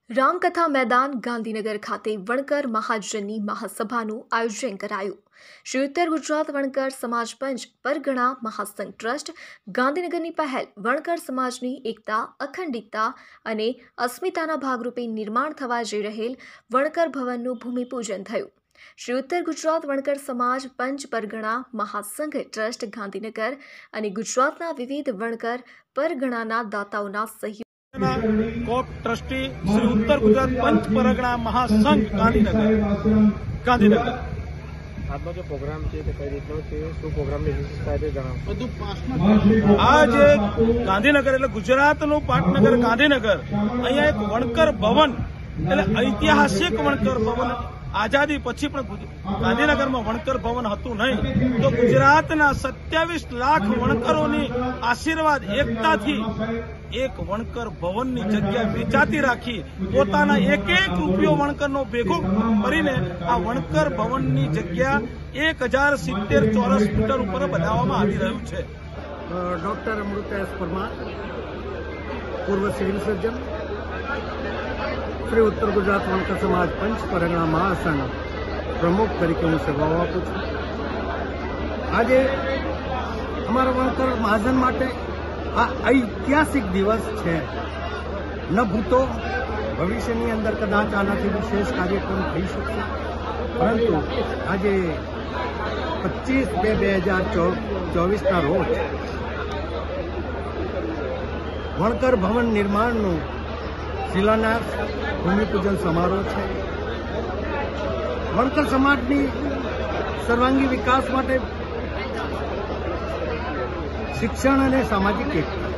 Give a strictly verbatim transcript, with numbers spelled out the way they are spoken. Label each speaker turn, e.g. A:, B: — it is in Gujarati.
A: રામકથા મેદાન ગાંધીનગર ખાતે વણકર મહાજનની મહાસભાનું આયોજન કરાયું। શ્રી ઉત્તર ગુજરાત વણકર સમાજ પંચ પરગણા મહાસંઘ ટ્રસ્ટ ગાંધીનગરની પહેલ વણકર સમાજની એકતા, અખંડિતતા અને અસ્મિતાના ભાગરૂપે નિર્માણ થવા જઈ રહેલ વણકર ભવનનું ભૂમિપૂજન થયું। શ્રી ઉત્તર ગુજરાત વણકર સમાજ પંચ પરગણા મહાસંઘ ટ્રસ્ટ ગાંધીનગર અને ગુજરાતના વિવિધ વણકર પરગણાના દાતાઓના સહયોગ
B: કોપ ટ્રસ્ટી શ્રી ઉત્તર ગુજરાત પંચ પરગણા મહાસંઘ ગાંધીનગર ગાંધીનગર
C: આજનો જે પ્રોગ્રામ છે તે કઈ રીતનો છે, શું પ્રોગ્રામની વિશેષતા છે જણાવો।
B: આ જે ગાંધીનગર એટલે ગુજરાતનું પાટનગર ગાંધીનગર, અહીંયા એક વણકર ભવન એટલે ઐતિહાસિક વણકર ભવન આઝાદી પછી પણ ગાંધીનગરમાં વણકર ભવન હતું નહીં, તો ગુજરાતના સત્યાવીસ લાખ વણકરોની આશીર્વાદ એકતાથી એક વણકર ભવનની જગ્યા વેચાતી રાખી પોતાના એક એક રૂપિયો વણકરનો ભેગો કરીને આ વણકર ભવનની જગ્યા એક હજાર સિત્તેર ચોરસ મીટર ઉપર બનાવવામાં આવી રહ્યું છે।
C: ડોક્ટર અમૃતા એસ પરમાર, પૂર્વ સિવિલ સર્જન, શ્રી ઉત્તર ગુજરાત વણકર સમાજ પંચ પરગણા મહાસંઘ પ્રમુખ તરીકે હું સેવાઓ આપું છું। આજે અમારા વણકર મહાજન માટે આ ઐતિહાસિક દિવસ છે। ન ભૂતો ભવિષ્યની અંદર કદાચ આનાથી વિશેષ કાર્યક્રમ થઈ શકશે, પરંતુ આજે પચીસ બે બે હજાર ચોવીસના રોજ વણકર ભવન નિર્માણનું શિલાન્યાસ ભૂમિપૂજન સમારોહ છે। વણકર સમાજની સર્વાંગી વિકાસ માટે શિક્ષણ અને સામાજિક એકતા